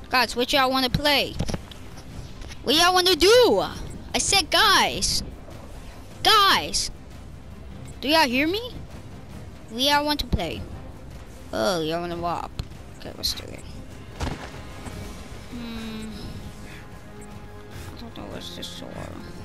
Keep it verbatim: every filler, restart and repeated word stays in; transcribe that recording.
Guys, what y'all want to play? What y'all want to do? I said guys. Guys. Do y'all hear me? What y'all want to play? Oh, y'all want to walk. Okay, let's do it. Hmm. I don't know what's this sword.